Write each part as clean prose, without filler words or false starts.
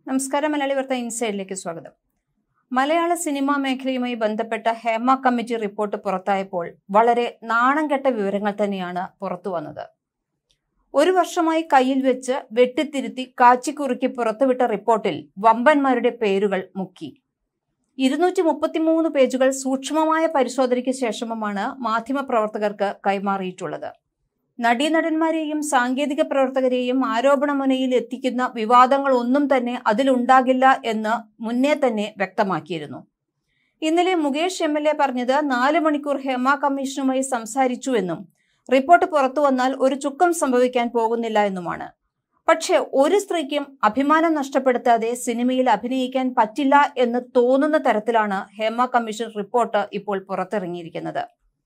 നമസ്കാരം. മലയാളി വാർത്ത ഇൻസൈഡിലേക്ക് സ്വാഗതം. മലയാള സിനിമാ മേഖലയുമായി ബന്ധപ്പെട്ട ഹേമ കമ്മിറ്റി റിപ്പോർട്ട് പുറത്തായപ്പോൾ വളരെ നാണം കെട്ട വിവരങ്ങൾ തന്നെയാണ് പുറത്തു വന്നത്. ഒരു വർഷമായി കയ്യിൽ വെച്ച് വെട്ടിത്തിരുത്തി കാച്ചിക്കുറുക്കി പുറത്തുവിട്ട റിപ്പോർട്ടിൽ വമ്പന്മാരുടെ പേരുകൾ മുക്കി. 233 പേജുകൾ സൂക്ഷ്മമായ പരിശോധനയ്ക്ക് ശേഷവുമാണ് മാധ്യമപ്രവർത്തകർക്ക് കൈമാറിയിട്ടുള്ളത്. നടീനടന്മാരെയും സാങ്കേതിക പ്രവർത്തകരെയും ആരോപണമുനയിൽ എത്തിക്കുന്ന വിവാദങ്ങളൊന്നും തന്നെ അതിലുണ്ടാകില്ല എന്ന് മുന്നേ തന്നെ വ്യക്തമാക്കിയിരുന്നു. ഇന്നലെ മുകേഷ് MLA പറഞ്ഞത് 4 മണിക്കൂർ ഹേമ കമ്മീഷനുമായി സംസാരിച്ചുവെന്നും റിപ്പോർട്ട് പുറത്തു വന്നാൽ ഒരു ചുക്കം സംഭവിക്കാൻ പോകുന്നില്ല എന്നുമാണ്. പക്ഷെ ഒരു സ്ത്രീക്കും അഭിമാനം നഷ്ടപ്പെടുത്താതെ സിനിമയിൽ അഭിനയിക്കാൻ പറ്റില്ല എന്ന് തോന്നുന്ന തരത്തിലാണ് ഹേമ കമ്മീഷൻ റിപ്പോർട്ട് ഇപ്പോൾ പുറത്തിറങ്ങിയിരിക്കുന്നത്.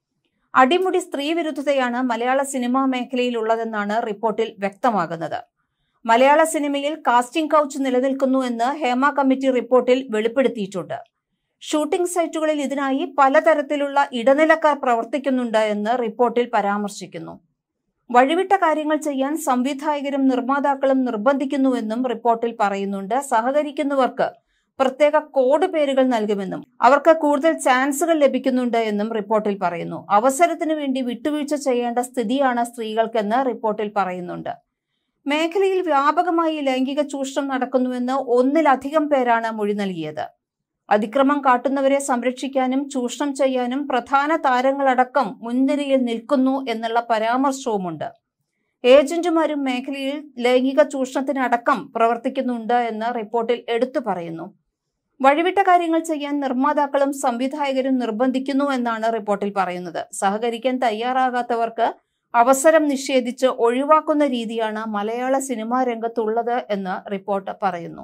അടിമുടി സ്ത്രീ വിരുദ്ധതയാണ് മലയാള സിനിമാ മേഖലയിലുള്ളതെന്നാണ് റിപ്പോർട്ടിൽ വ്യക്തമാകുന്നത്. മലയാള സിനിമയിൽ കാസ്റ്റിംഗ് കൗച്ച് നിലനിൽക്കുന്നു എന്ന് ഹേമ കമ്മിറ്റി റിപ്പോർട്ടിൽ വെളിപ്പെടുത്തിയിട്ടുണ്ട്. ഷൂട്ടിംഗ് സൈറ്റുകളിൽ ഇതിനായി പലതരത്തിലുള്ള ഇടനിലക്കാർ പ്രവർത്തിക്കുന്നുണ്ട് എന്ന് റിപ്പോർട്ടിൽ പരാമർശിക്കുന്നു. വഴിവിട്ട കാര്യങ്ങൾ ചെയ്യാൻ സംവിധായകരും നിർമ്മാതാക്കളും നിർബന്ധിക്കുന്നുവെന്നും റിപ്പോർട്ടിൽ പറയുന്നുണ്ട്. സഹകരിക്കുന്നവർക്ക് പ്രത്യേക കോഡ് പേരുകൾ നൽകുമെന്നും അവർക്ക് കൂടുതൽ ചാൻസുകൾ ലഭിക്കുന്നുണ്ട് എന്നും റിപ്പോർട്ടിൽ പറയുന്നു. അവസരത്തിനു വേണ്ടി വിട്ടുവീഴ്ച ചെയ്യേണ്ട സ്ഥിതിയാണ് സ്ത്രീകൾക്കെന്ന് റിപ്പോർട്ടിൽ പറയുന്നുണ്ട്. മേഖലയിൽ വ്യാപകമായി ലൈംഗിക ചൂഷണം നടക്കുന്നുവെന്ന് 1-ലധികം പേരാണ് മൊഴി നൽകിയത്. അതിക്രമം കാട്ടുന്നവരെ സംരക്ഷിക്കാനും ചൂഷണം ചെയ്യാനും പ്രധാന താരങ്ങളടക്കം മുൻനിരയിൽ നിൽക്കുന്നു എന്നുള്ള പരാമർശവുമുണ്ട്. ഏജന്റുമാരും മേഖലയിൽ ലൈംഗിക ചൂഷണത്തിനടക്കം പ്രവർത്തിക്കുന്നുണ്ട് എന്ന് റിപ്പോർട്ടിൽ എടുത്തു പറയുന്നു. വഴിവിട്ട കാര്യങ്ങൾ ചെയ്യാൻ നിർമ്മാതാക്കളും സംവിധായകരും നിർബന്ധിക്കുന്നു എന്നാണ് റിപ്പോർട്ടിൽ പറയുന്നത്. സഹകരിക്കാൻ തയ്യാറാകാത്തവർക്ക് അവസരം നിഷേധിച്ച് ഒഴിവാക്കുന്ന രീതിയാണ് മലയാള സിനിമാ രംഗത്തുള്ളത് എന്ന് റിപ്പോർട്ട് പറയുന്നു.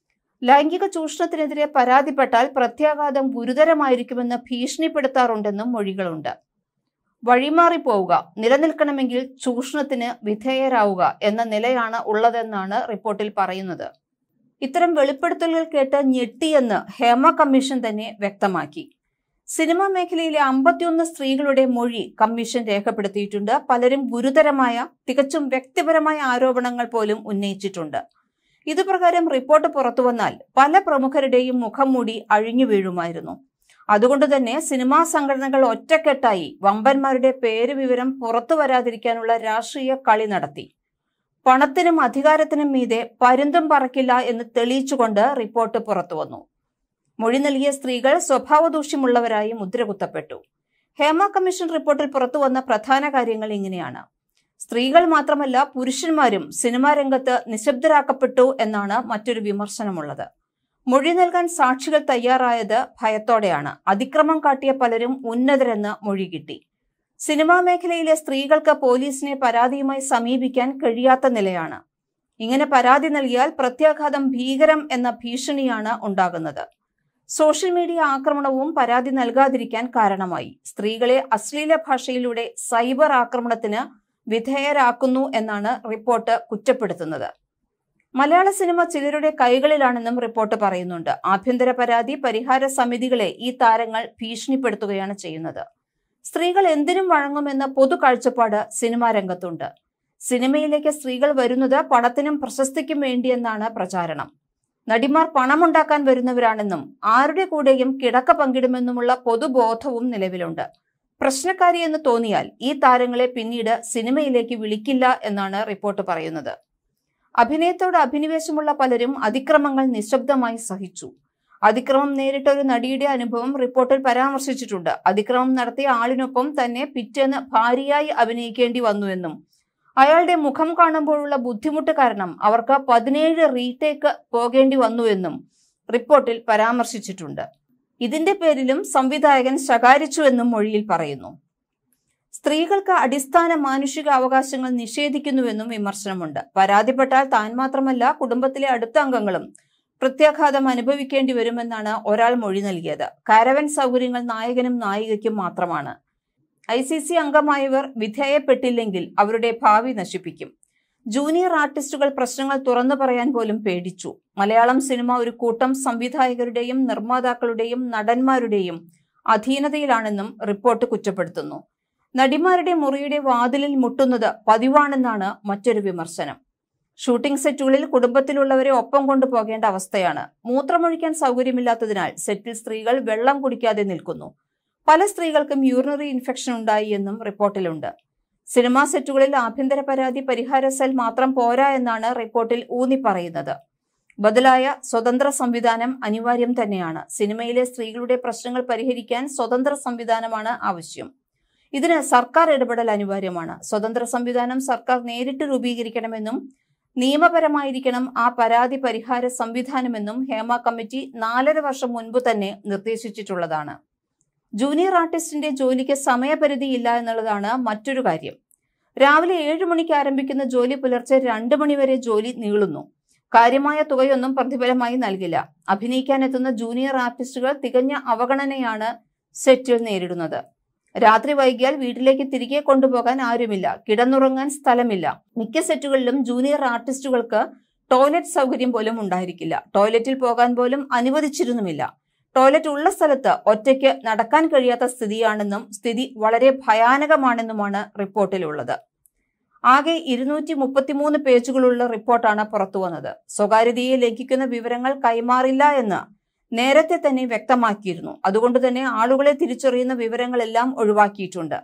ലൈംഗിക ചൂഷണത്തിനെതിരെ പരാതിപ്പെട്ടാൽ പ്രത്യാഘാതം ഗുരുതരമായിരിക്കുമെന്ന് ഭീഷണിപ്പെടുത്താറുണ്ടെന്നും മൊഴികളുണ്ട്. വഴിമാറിപ്പോവുക, നിലനിൽക്കണമെങ്കിൽ ചൂഷണത്തിന് വിധേയരാവുക എന്ന നിലയാണ് ഉള്ളതെന്നാണ് റിപ്പോർട്ടിൽ പറയുന്നത്. ഇത്തരം വെളിപ്പെടുത്തലുകൾ കേട്ട് ഞെട്ടിയെന്ന് ഹേമ കമ്മീഷൻ തന്നെ വ്യക്തമാക്കി. സിനിമാ മേഖലയിലെ 51 സ്ത്രീകളുടെ മൊഴി കമ്മീഷൻ രേഖപ്പെടുത്തിയിട്ടുണ്ട്. പലരും ഗുരുതരമായ തികച്ചും വ്യക്തിപരമായ ആരോപണങ്ങൾ പോലും ഉന്നയിച്ചിട്ടുണ്ട്. ഇതുപ്രകാരം റിപ്പോർട്ട് പുറത്തുവന്നാൽ പല പ്രമുഖരുടെയും മുഖം മൂടി അഴിഞ്ഞു വീഴുമായിരുന്നു. അതുകൊണ്ട് തന്നെ സിനിമാ സംഘടനകൾ ഒറ്റക്കെട്ടായി വമ്പന്മാരുടെ പേര് വിവരം പുറത്തു വരാതിരിക്കാനുള്ള രാഷ്ട്രീയ കളി നടത്തി. പണത്തിനും അധികാരത്തിനും മീതെ പരുന്തും പറക്കില്ല എന്ന് തെളിയിച്ചുകൊണ്ട് റിപ്പോർട്ട് പുറത്തുവന്നു. മൊഴി നൽകിയ സ്ത്രീകൾ സ്വഭാവദൂഷ്യമുള്ളവരായി മുദ്രകുത്തപ്പെട്ടു. ഹേമ കമ്മീഷൻ റിപ്പോർട്ടിൽ പുറത്തുവന്ന പ്രധാന കാര്യങ്ങൾ ഇങ്ങനെയാണ്. സ്ത്രീകൾ മാത്രമല്ല പുരുഷന്മാരും സിനിമാ രംഗത്ത് നിശബ്ദരാക്കപ്പെട്ടു എന്നാണ് മറ്റൊരു വിമർശനമുള്ളത്. മൊഴി നൽകാൻ സാക്ഷികൾ തയ്യാറായത് ഭയത്തോടെയാണ്. അതിക്രമം കാട്ടിയ പലരും ഉന്നതരെന്ന് മൊഴി കിട്ടി. സിനിമാ മേഖലയിലെ സ്ത്രീകൾക്ക് പോലീസിനെ പരാതിയുമായി സമീപിക്കാൻ കഴിയാത്ത നിലയാണ്. ഇങ്ങനെ പരാതി നൽകിയാൽ പ്രത്യാഘാതം ഭീകരം എന്ന ഭീഷണിയാണ് ഉണ്ടാകുന്നത്. സോഷ്യൽ മീഡിയ ആക്രമണവും പരാതി നൽകാതിരിക്കാൻ കാരണമായി. സ്ത്രീകളെ അശ്ലീല ഭാഷയിലൂടെ സൈബർ ആക്രമണത്തിന് വിധേയരാക്കുന്നു എന്നാണ് റിപ്പോർട്ട് കുറ്റപ്പെടുത്തുന്നത്. മലയാള സിനിമ ചിലരുടെ കൈകളിലാണെന്നും റിപ്പോർട്ട് പറയുന്നുണ്ട്. ആഭ്യന്തര പരാതി പരിഹാര സമിതികളെ ഈ താരങ്ങൾ ഭീഷണിപ്പെടുത്തുകയാണ് ചെയ്യുന്നത്. സ്ത്രീകൾ എന്തിനും വഴങ്ങുമെന്ന പൊതു കാഴ്ചപ്പാട് സിനിമാ രംഗത്തുണ്ട്. സിനിമയിലേക്ക് സ്ത്രീകൾ വരുന്നത് പണത്തിനും പ്രശസ്തിക്കും വേണ്ടിയെന്നാണ് പ്രചാരണം. നടിമാർ പണമുണ്ടാക്കാൻ വരുന്നവരാണെന്നും ആരുടെ കൂടെയും കിടക്ക പങ്കിടുമെന്നുമുള്ള പൊതുബോധവും നിലവിലുണ്ട്. പ്രശ്നക്കാരി എന്ന് തോന്നിയാൽ ഈ താരങ്ങളെ പിന്നീട് സിനിമയിലേക്ക് വിളിക്കില്ല എന്നാണ് റിപ്പോർട്ട് പറയുന്നത്. അഭിനയത്തോട് അഭിനിവേശമുള്ള പലരും അതിക്രമങ്ങൾ നിശബ്ദമായി സഹിച്ചു. അതിക്രമം നേരിട്ട ഒരു നടിയുടെ അനുഭവം റിപ്പോർട്ടിൽ പരാമർശിച്ചിട്ടുണ്ട്. അതിക്രമം നടത്തിയ ആളിനൊപ്പം തന്നെ പിറ്റേന്ന് ഭാര്യയായി അഭിനയിക്കേണ്ടി വന്നുവെന്നും അയാളുടെ മുഖം കാണുമ്പോഴുള്ള ബുദ്ധിമുട്ട് കാരണം അവർക്ക് 17 റീടേക്ക് പോകേണ്ടി വന്നുവെന്നും റിപ്പോർട്ടിൽ പരാമർശിച്ചിട്ടുണ്ട്. ഇതിന്റെ പേരിലും സംവിധായകൻ ശകാരിച്ചുവെന്നും മൊഴിയിൽ പറയുന്നു. സ്ത്രീകൾക്ക് അടിസ്ഥാന മാനുഷിക അവകാശങ്ങൾ നിഷേധിക്കുന്നുവെന്നും വിമർശനമുണ്ട്. പരാതിപ്പെട്ടാൽ താൻ മാത്രമല്ല കുടുംബത്തിലെ അടുത്ത അംഗങ്ങളും പ്രത്യാഘാതം അനുഭവിക്കേണ്ടി വരുമെന്നാണ് ഒരാൾ മൊഴി നൽകിയത്. കാരവൻ സൗകര്യങ്ങൾ നായകനും നായികയ്ക്കും മാത്രമാണ്. ICC അംഗമായവർ വിധേയപ്പെട്ടില്ലെങ്കിൽ അവരുടെ ഭാവി നശിപ്പിക്കും. ജൂനിയർ ആർട്ടിസ്റ്റുകൾ പ്രശ്നങ്ങൾ തുറന്നു പറയാൻ പോലും പേടിച്ചു. മലയാളം സിനിമ ഒരു കൂട്ടം സംവിധായകരുടെയും നിർമ്മാതാക്കളുടെയും നടന്മാരുടെയും അധീനതയിലാണെന്നും റിപ്പോർട്ട് കുറ്റപ്പെടുത്തുന്നു. നടിമാരുടെ മുറിയുടെ വാതിലിൽ മുട്ടുന്നത് പതിവാണെന്നാണ് മറ്റൊരു വിമർശനം. ഷൂട്ടിംഗ് സെറ്റുകളിൽ കുടുംബത്തിലുള്ളവരെ ഒപ്പം കൊണ്ടുപോകേണ്ട അവസ്ഥയാണ്. മൂത്രമൊഴിക്കാൻ സൗകര്യമില്ലാത്തതിനാൽ സെറ്റിൽ സ്ത്രീകൾ വെള്ളം കുടിക്കാതെ നിൽക്കുന്നു. പല സ്ത്രീകൾക്കും യൂറിനറി ഇൻഫെക്ഷൻ ഉണ്ടായി എന്നും റിപ്പോർട്ടിലുണ്ട്. സിനിമാ സെറ്റുകളിൽ ആഭ്യന്തര പരാതി പരിഹാര സെൽ മാത്രം പോരാ എന്നാണ് റിപ്പോർട്ടിൽ ഊന്നി പറയുന്നത്. ബദലായ സ്വതന്ത്ര സംവിധാനം അനിവാര്യം തന്നെയാണ്. സിനിമയിലെ സ്ത്രീകളുടെ പ്രശ്നങ്ങൾ പരിഹരിക്കാൻ സ്വതന്ത്ര സംവിധാനമാണ് ആവശ്യം. ഇതിന് സർക്കാർ ഇടപെടൽ അനിവാര്യമാണ്. സ്വതന്ത്ര സംവിധാനം സർക്കാർ നേരിട്ട് രൂപീകരിക്കണമെന്നും നിയമപരമായിരിക്കണം ആ പരാതി പരിഹാര സംവിധാനമെന്നും ഹേമ കമ്മിറ്റി 4.5 വർഷം മുൻപ് തന്നെ നിർദ്ദേശിച്ചിട്ടുള്ളതാണ്. ജൂനിയർ ആർട്ടിസ്റ്റിന്റെ ജോലിക്ക് സമയപരിധിയില്ല എന്നുള്ളതാണ് മറ്റൊരു കാര്യം. രാവിലെ 7 മണിക്ക് ആരംഭിക്കുന്ന ജോലി പുലർച്ചെ 2 മണി വരെ ജോലി നീളുന്നു. കാര്യമായ തുകയൊന്നും പ്രതിഫലമായി നൽകില്ല. അഭിനയിക്കാനെത്തുന്ന ജൂനിയർ ആർട്ടിസ്റ്റുകൾ തികഞ്ഞ അവഗണനയാണ് സെറ്റിൽ നേരിടുന്നത്. രാത്രി വൈകിയാൽ വീട്ടിലേക്ക് തിരികെ കൊണ്ടുപോകാൻ ആരുമില്ല. കിടന്നുറങ്ങാൻ സ്ഥലമില്ല. മിക്ക സെറ്റുകളിലും ജൂനിയർ ആർട്ടിസ്റ്റുകൾക്ക് ടോയ്ലറ്റ് സൗകര്യം പോലും ഉണ്ടായിരിക്കില്ല. ടോയ്ലറ്റിൽ പോകാൻ പോലും അനുവദിച്ചിരുന്നുമില്ല. ടോയ്ലറ്റ് ഉള്ള സ്ഥലത്ത് ഒറ്റയ്ക്ക് നടക്കാൻ കഴിയാത്ത സ്ഥിതിയാണെന്നും സ്ഥിതി വളരെ ഭയാനകമാണെന്നുമാണ് റിപ്പോർട്ടിലുള്ളത്. ആകെ 233 പേജുകളുള്ള റിപ്പോർട്ടാണ് പുറത്തുവന്നത്. സ്വകാര്യതയെ ലംഘിക്കുന്ന വിവരങ്ങൾ കൈമാറില്ല എന്ന് നേരത്തെ തന്നെ വ്യക്തമാക്കിയിരുന്നു. അതുകൊണ്ട് തന്നെ ആളുകളെ തിരിച്ചറിയുന്ന വിവരങ്ങളെല്ലാം ഒഴിവാക്കിയിട്ടുണ്ട്.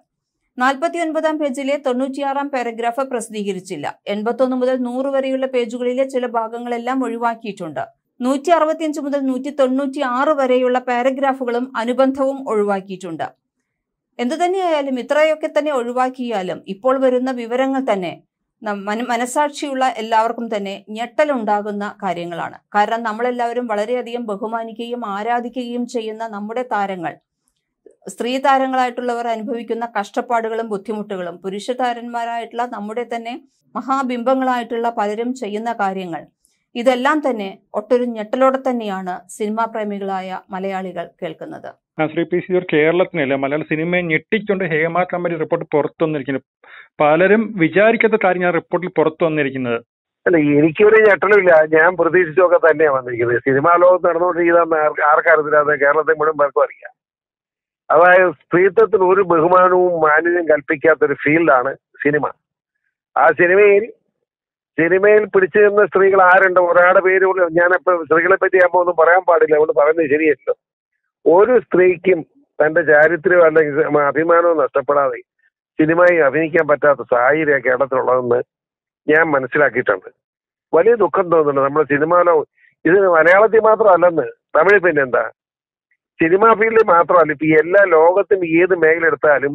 49-ാം പേജിലെ 96-ാം പാരഗ്രാഫ് പ്രസിദ്ധീകരിച്ചില്ല. 81 മുതൽ 100 വരെയുള്ള പേജുകളിലെ ചില ഭാഗങ്ങളെല്ലാം ഒഴിവാക്കിയിട്ടുണ്ട്. 165 മുതൽ 196 വരെയുള്ള പാരഗ്രാഫുകളും അനുബന്ധവും ഒഴിവാക്കിയിട്ടുണ്ട്. എന്തുതന്നെയായാലും ഇത്രയൊക്കെ തന്നെ ഒഴിവാക്കിയാലും ഇപ്പോൾ വരുന്ന വിവരങ്ങൾ തന്നെ മനസാക്ഷിയുള്ള എല്ലാവർക്കും തന്നെ ഞെട്ടലുണ്ടാകുന്ന കാര്യങ്ങളാണ്. കാരണം നമ്മളെല്ലാവരും വളരെയധികം ബഹുമാനിക്കുകയും ആരാധിക്കുകയും ചെയ്യുന്ന നമ്മുടെ താരങ്ങൾ, സ്ത്രീ താരങ്ങളായിട്ടുള്ളവർ അനുഭവിക്കുന്ന കഷ്ടപ്പാടുകളും ബുദ്ധിമുട്ടുകളും, പുരുഷ താരന്മാരായിട്ടുള്ള നമ്മുടെ തന്നെ മഹാബിംബങ്ങളായിട്ടുള്ള പലരും ചെയ്യുന്ന കാര്യങ്ങൾ, ഇതെല്ലാം തന്നെ ഒട്ടൊരു ഞെട്ടലോടെ തന്നെയാണ് സിനിമാ പ്രേമികളായ മലയാളികൾ കേൾക്കുന്നത്. ശ്രീ പി സി, കേരളത്തിനല്ല മലയാള സിനിമയെ ഞെട്ടിക്കൊണ്ട് ഹേമ കമ്മിറ്റി റിപ്പോർട്ട് പുറത്തു വന്നിരിക്കുന്നത്. പലരും വിചാരിക്കാത്ത കാര്യമാണ് റിപ്പോർട്ടിൽ പുറത്തു വന്നിരിക്കുന്നത്. അല്ല, എനിക്കൊരു ഞെട്ടലുമില്ല. ഞാൻ പ്രതീക്ഷിച്ചൊക്കെ തന്നെയാണ് വന്നിരിക്കുന്നത്. സിനിമാ ലോകത്ത് നടന്നുകൊണ്ടിരിക്കുന്ന ആർക്കറിയില്ലാതെ കേരളത്തെ മുഴുവൻ പേർക്കും അറിയാം. അതായത് സ്ത്രീത്വത്തിന് ഒരു ബഹുമാനവും മാന്യതയും കൽപ്പിക്കാത്തൊരു ഫീൽഡാണ് സിനിമ. ആ സിനിമയിൽ പിടിച്ചു നിന്ന സ്ത്രീകൾ ആരുണ്ട്? ഒരാളുടെ പേര് ഞാനിപ്പോൾ സ്ത്രീകളെ പറ്റി ആകുമ്പോൾ ഒന്നും പറയാൻ പാടില്ല, അതുകൊണ്ട് പറയുന്നത് ശരിയല്ലോ. ഒരു സ്ത്രീക്കും തന്റെ ചാരിത്രം അല്ലെങ്കിൽ അഭിമാനവും നഷ്ടപ്പെടാതെ സിനിമയിൽ അഭിനയിക്കാൻ പറ്റാത്ത സാഹചര്യം കേരളത്തിലുള്ളതെന്ന് ഞാൻ മനസ്സിലാക്കിയിട്ടുണ്ട്. വലിയ ദുഃഖം തോന്നുന്നുണ്ട്. നമ്മുടെ സിനിമയിലോ ഇത് മലയാളത്തിൽ മാത്രമല്ലെന്ന്, തമിഴ് പിന്നെന്താ, സിനിമാ ഫീൽഡിൽ മാത്രമല്ല, ഇപ്പൊ എല്ലാ ലോകത്തും ഏത് മേഖല എടുത്താലും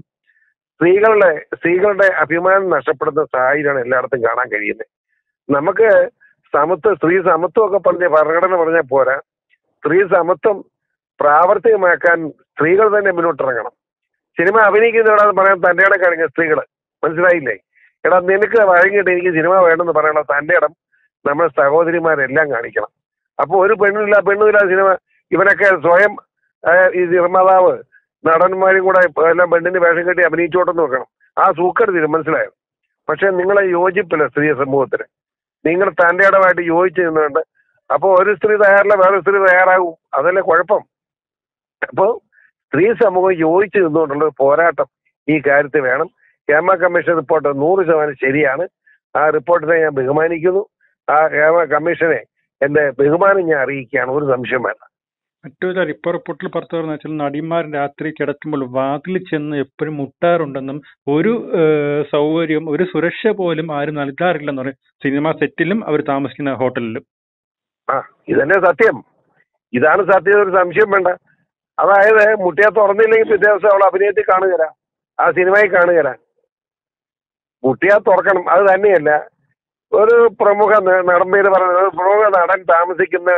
സ്ത്രീകളുടെ അഭിമാനം നഷ്ടപ്പെടുന്ന സാഹചര്യമാണ് എല്ലായിടത്തും കാണാൻ കഴിയുന്നത്. നമുക്ക് സ്ത്രീ സമത്വം ഒക്കെ ഭരണഘടന പറഞ്ഞാൽ പോരാ. സ്ത്രീ സമത്വം പ്രാവർത്തികമാക്കാൻ സ്ത്രീകൾ തന്നെ മുന്നോട്ടിറങ്ങണം. സിനിമ അഭിനയിക്കുന്നവരാന്ന് പറയാൻ തന്റെ ഇടം കാണിക്കുക സ്ത്രീകൾ. മനസ്സിലായില്ലേ? എടാ, നിനക്ക് വഴങ്ങിയിട്ട് എനിക്ക് സിനിമ വേണമെന്ന് പറയാനുള്ള തന്റെ ഇടം നമ്മുടെ സഹോദരിമാരെല്ലാം കാണിക്കണം. അപ്പോൾ ഒരു പെണ്ണുമില്ല സിനിമ. ഇവനൊക്കെ സ്വയം ഈ നിർമ്മാതാവ് നടന്മാരും കൂടെ എല്ലാം പെണ്ണിന് വേഷം കെട്ടി അഭിനയിച്ചോട്ടെന്ന് വെക്കണം. ആ സൂക്കരുതിരും. മനസ്സിലായോ? പക്ഷെ നിങ്ങളെ യോജിപ്പില്ല സ്ത്രീ സമൂഹത്തിന്. നിങ്ങൾ തന്റെ ഇടമായിട്ട് യോജിച്ച് നിന്നുകൊണ്ട് അപ്പോൾ ഒരു സ്ത്രീ തയ്യാറില്ല, വേറെ സ്ത്രീ തയ്യാറാകും. അതല്ലേ കുഴപ്പം. അപ്പോൾ സ്ത്രീ സമൂഹം യോജിച്ച് നിന്നുകൊണ്ടുള്ള പോരാട്ടം ഈ കാര്യത്തിൽ വേണം. ഹേമ കമ്മീഷൻ റിപ്പോർട്ട് 100% ശരിയാണ്. ആ റിപ്പോർട്ടിനെ ഞാൻ ബഹുമാനിക്കുന്നു. ആ ഹേമ കമ്മീഷനെ എന്റെ ബഹുമാനം ഞാൻ അറിയിക്കുകയാണ്. ഒരു സംശയം വേണ്ട. മറ്റൊരു റിപ്പോർട്ടിൽ പുറത്തു പറഞ്ഞ വെച്ചാൽ നടിമാർ രാത്രി കിടക്കുമ്പോൾ വാതിൽ ചെന്ന് എപ്പോഴും മുട്ടാറുണ്ടെന്നും ഒരു സൗകര്യം, ഒരു സുരക്ഷ പോലും ആരും നൽകാറില്ലെന്ന് പറയും. സിനിമാ സെറ്റിലും അവർ താമസിക്കുന്ന ഹോട്ടലിലും. ഇതന്നെ സത്യം. ഇതാണ് സത്യം. ഒരു സംശയം വേണ്ട. അതായത് മുട്ടിയാ തുറന്നില്ലെങ്കിൽ പിറ്റേ ദിവസം അവൾ അഭിനയത്തിൽ കാണുകയില്ല, ആ സിനിമയിൽ കാണുകയില്ല. മുട്ടിയാ തുറക്കണം. അത് തന്നെയല്ല, ഒരു പ്രമുഖ നടമ്പേര് പറഞ്ഞ പ്രമുഖ നടൻ താമസിക്കുന്ന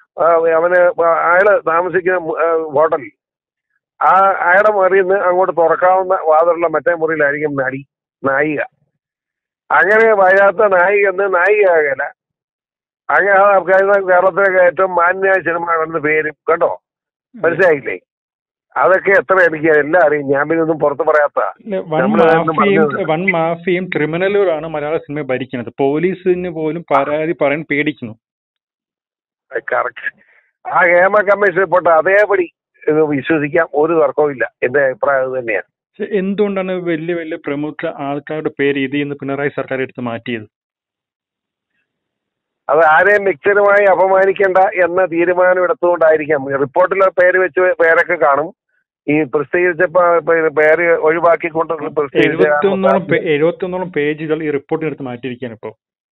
അയാള് താമസിക്കുന്ന ഹോട്ടലിൽ അയാളുടെ മുറിയിൽ നിന്ന് അങ്ങോട്ട് തുറക്കാവുന്ന വാതിലുള്ള മറ്റേ മുറിയിലായിരിക്കും നായിക. അങ്ങനെ വരാത്ത നായിക എന്ന് നായികയാകല. അങ്ങനെ കേരളത്തിലെ ഏറ്റവും മാന്യമായ സിനിമ പേരും കണ്ടോ? മനസ്സിലായില്ലേ? അതൊക്കെ എത്ര എനിക്ക് എല്ലാം അറിയും. ഞാൻ പിന്നെ ഒന്നും പുറത്ത് പറയാത്ത വൻ മാഫിയും ക്രിമിനലുകളാണ് മലയാള സിനിമ ഭരിക്കുന്നത്. പോലീസിന് പോലും പരാതി പറയാൻ പേടിക്കുന്നു. കറക്റ്റ്. ആ ഹേമ കമ്മീഷൻ റിപ്പോർട്ട് അതേപടി വിശ്വസിക്കാം. ഒരു തർക്കവും ഇല്ല. എന്റെ അഭിപ്രായം അത് തന്നെയാണ്. എന്തുകൊണ്ടാണ് വലിയ വലിയ പ്രമുഖ ആൾക്കാരുടെ പേര് ഇതിൽ നിന്ന് പിണറായി സർക്കാർ എടുത്ത് മാറ്റിയത്? അത് ആരെയും വ്യക്തിപരമായി അപമാനിക്കേണ്ട എന്ന തീരുമാനം എടുത്തുകൊണ്ടായിരിക്കാം. റിപ്പോർട്ടിലെ പേര് വെച്ച് പേരൊക്കെ കാണും. ഈ പ്രസിദ്ധീകരിച്ചപ്പോ പേര് ഒഴിവാക്കിക്കൊണ്ട് 71 പേജുകൾ ഈ റിപ്പോർട്ടിനെടുത്ത് മാറ്റിയിരിക്കുകയാണ് ഇപ്പൊ.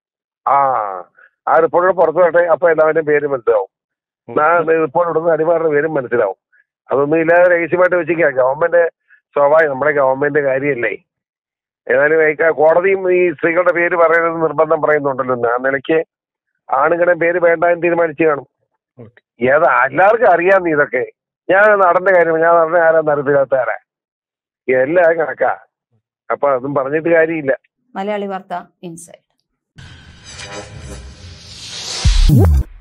ആ റിപ്പോർട്ടിന് പുറത്തു വരട്ടെ. അപ്പൊ എല്ലാവരുടെയും പേര് മനസ്സിലാവും. റിപ്പോർട്ട് ഇടുന്ന അടിമാരുടെ പേരും മനസ്സിലാവും. അതൊന്നും ഇല്ലാതെ രഹസ്യമായിട്ട് വെച്ചിരിക്കുക. ഗവൺമെന്റ് സ്വാഭാവികം, നമ്മുടെ ഗവൺമെന്റ് കാര്യമല്ലേ. ഏതായാലും കോടതിയും ഈ സ്ത്രീകളുടെ പേര് പറയരുത് നിർബന്ധം പറയുന്നുണ്ടല്ലോ. ആ നിലയ്ക്ക് ആണുങ്ങളുടെ പേര് വേണ്ട എന്ന് തീരുമാനിച്ചു കാണും. എല്ലാവർക്കും അറിയാം ഇതൊക്കെ. ഞാൻ നടന്റെ കാര്യം, ഞാൻ നടന്ന ആരാന്ന് അറിയത്തില്ലാത്ത ആരാ, എല്ലാം കണക്കാ. അപ്പൊ അതും പറഞ്ഞിട്ട് കാര്യമില്ല. മലയാളി വാർത്ത ഇൻസൈഡ്.